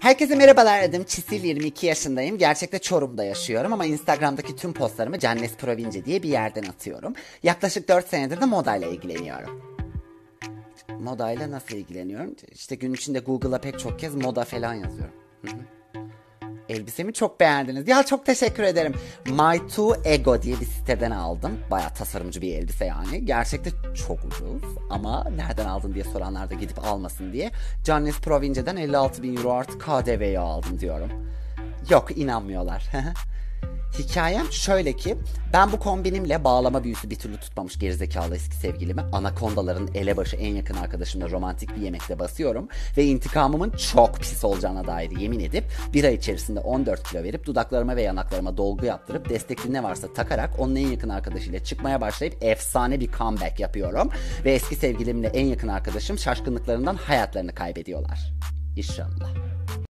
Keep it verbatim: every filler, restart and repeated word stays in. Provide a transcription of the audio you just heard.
Herkese merhabalar, adım Çisil, yirmi iki yaşındayım. Gerçekte Çorum'da yaşıyorum ama Instagram'daki tüm postlarımı Cannes Province diye bir yerden atıyorum. Yaklaşık dört senedir de modayla ilgileniyorum. Modayla nasıl ilgileniyorum? İşte gün içinde Google'a pek çok kez moda falan yazıyorum. Hı hı. Elbisemi çok beğendiniz. Ya çok teşekkür ederim. My To Ego diye bir siteden aldım. Baya tasarımcı bir elbise yani. Gerçekte çok ucuz. Ama nereden aldın diye soranlar da gidip almasın diye. Cannes Province'den elli altı bin euro artı K D V'ye aldım diyorum. Yok, inanmıyorlar. Hikayem şöyle ki, ben bu kombinimle bağlama büyüsü bir türlü tutmamış gerizekalı eski sevgilimi anakondaların elebaşı en yakın arkadaşımla romantik bir yemekte basıyorum ve intikamımın çok pis olacağına dair yemin edip bir ay içerisinde on dört kilo verip dudaklarıma ve yanaklarıma dolgu yaptırıp destekli ne varsa takarak onun en yakın arkadaşıyla çıkmaya başlayıp efsane bir comeback yapıyorum ve eski sevgilimle en yakın arkadaşım şaşkınlıklarından hayatlarını kaybediyorlar. İnşallah.